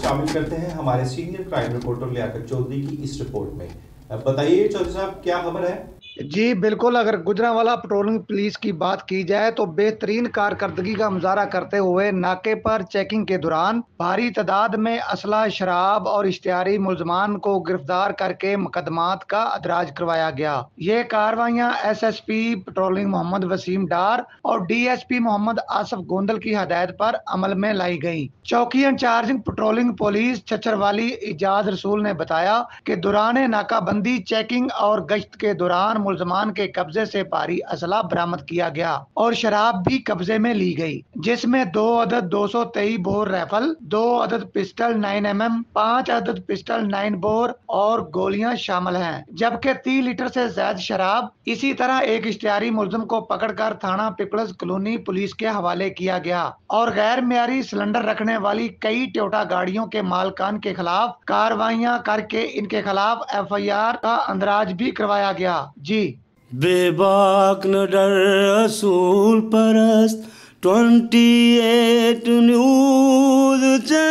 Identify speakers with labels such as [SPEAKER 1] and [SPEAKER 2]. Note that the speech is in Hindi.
[SPEAKER 1] शामिल करते हैं हमारे senior crime reporter Liyaqat Chaudhary की इस रिपोर्ट में। बताइए चौधरी साहब, क्या खबर है?
[SPEAKER 2] जी बिल्कुल। अगर गुजरांवाला पेट्रोलिंग पुलिस की बात की जाए तो बेहतरीन कारकर्दगी का मुजाहरा करते हुए नाके पर चेकिंग के दौरान भारी तादाद में असला, शराब और इश्तिहारी मुलजमान को गिरफ्तार करके मुकदमात का अदराज करवाया गया। ये कार्रवाइयां एसएसपी पेट्रोलिंग मोहम्मद वसीम डार और डीएसपी मोहम्मद आसफ गोंदल की हदायत पर अमल में लाई गई। चौकी इंचार्जिंग पेट्रोलिंग पुलिस छछरवाली इजाज रसूल ने बताया कि दौरान नाकाबंदी, चेकिंग और गश्त के दौरान मुलजमान के कब्जे से भारी असला बरामद किया गया और शराब भी कब्जे में ली गई, जिसमें 2 अदद 223 बोर राइफल, 2 अदद पिस्टल 9mm, 5 अदद पिस्टल 9 बोर और गोलियां शामिल हैं, जबकि 3 लीटर से ज्यादा शराब। इसी तरह एक इश्तिहारी मुलजिम को पकड़कर थाना पीपल्स कॉलोनी पुलिस के हवाले किया गया और गैर मियारी सिलेंडर रखने वाली कई टोयोटा गाड़ियों के मालकान के खिलाफ कार्रवाइयां करके इनके खिलाफ एफआईआर का अंदराज भी करवाया गया। जी।
[SPEAKER 3] बेबाक न डर असूल परस्त 28 न्यूज़ चैनल।